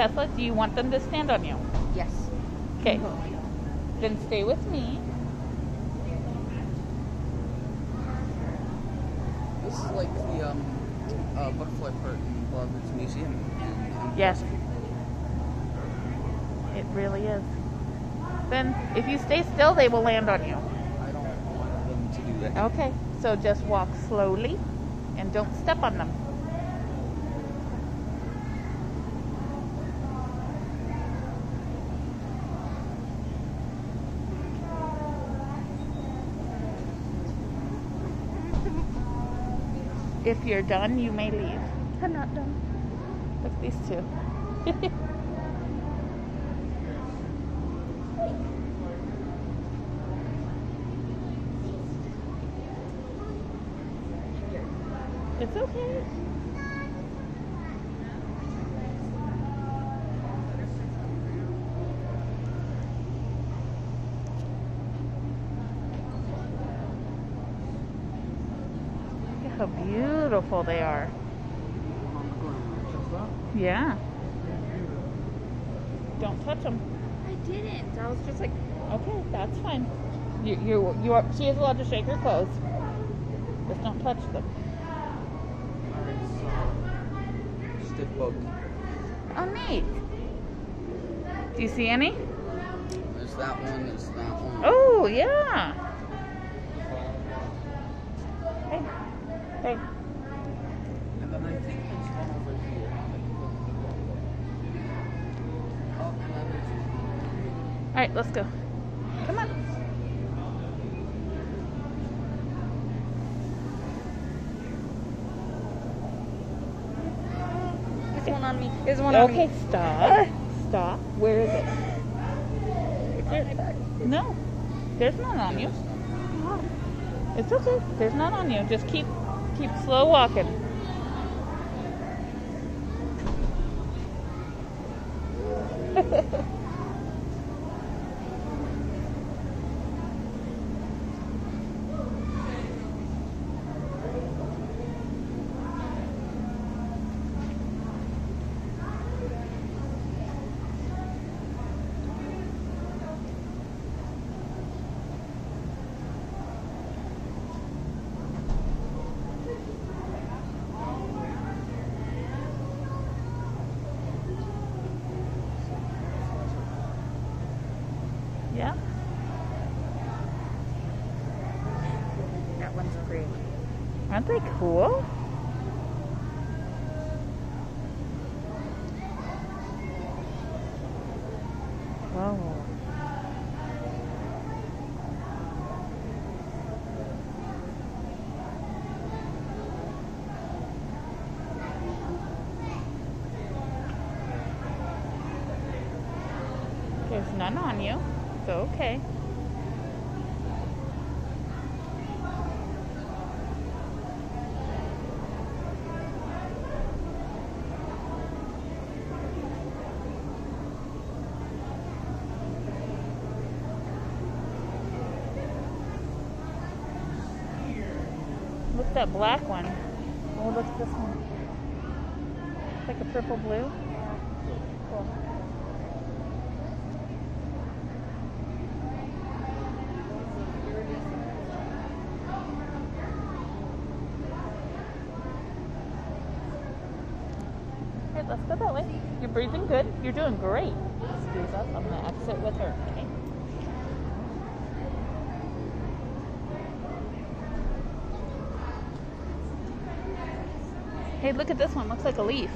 Tesla, do you want them to stand on you? Yes. Okay. Then stay with me. This is like the butterfly part in Bogman's Museum. Yes. It really is. Then, if you stay still, they will land on you. I don't want them to do that. Okay. So just walk slowly and don't step on them. If you're done, you may leave. I'm not done. Look at these two. It's okay. Look how beautiful they are. Yeah. Don't touch them. I didn't. I was just like, Okay, that's fine. You are. She is allowed to shake her clothes. Just don't touch them. Stick bug. Oh, neat. Do you see any? There's that one, there's that one. Oh, yeah. Hey. Hey. And then I think there's one over here. Oh, and then there's All right, let's go. Come on. there's one on me. There's one on me. Okay, stop. Stop. Where is it? No. There's none on you. It's okay. There's none on you. Just keep slow walking. Yeah. That one's great. Aren't they cool? Oh. There's none on you, so okay. Look at that black one. Oh, look at this one. It's like a purple blue. Cool. Okay, let's go that way. You're breathing good. You're doing great. Squeeze up. I'm going to exit with her, okay? Hey, look at this one. Looks like a leaf.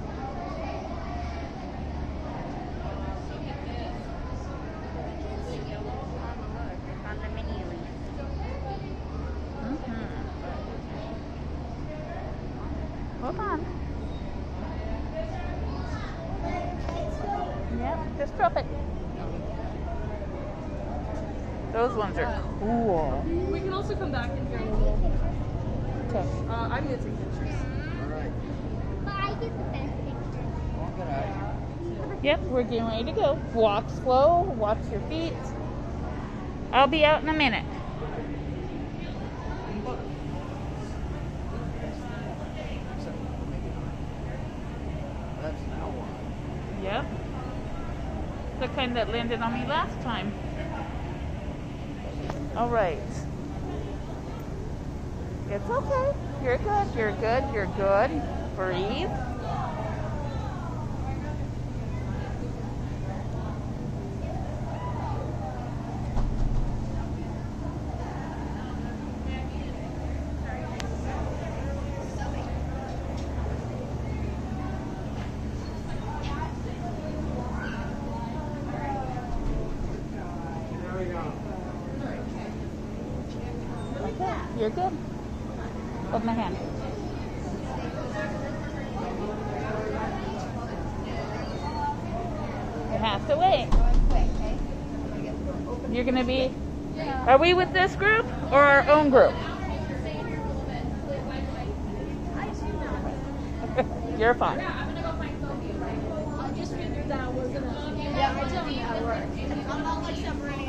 On the mini leaf. Hold on. Yep, just drop it. Those ones are cool. We can also come back in here in a little. Okay. I'm gonna take pictures. Alright. But I get the best picture. Walk it out. Yep, we're getting ready to go. Walk slow, watch your feet. I'll be out in a minute. That's now one. Yep. the kind that landed on me last time. All right. It's okay. You're good. You're good. You're good. Breathe. Okay. You're good. Hold my hand. You have to wait. You're going to be... Are we with this group or our own group? You're fine. I just figured that was gonna. Yeah, I didn't at work. I'm not like separating